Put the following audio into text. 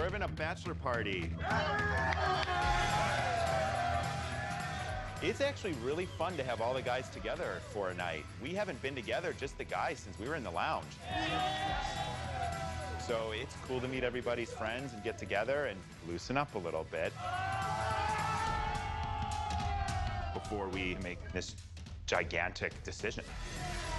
having a bachelor party. It's actually really fun to have all the guys together for a night. We haven't been together, just the guys, since we were in the lounge. So it's cool to meet everybody's friends and get together and loosen up a little bit before we make this gigantic decision.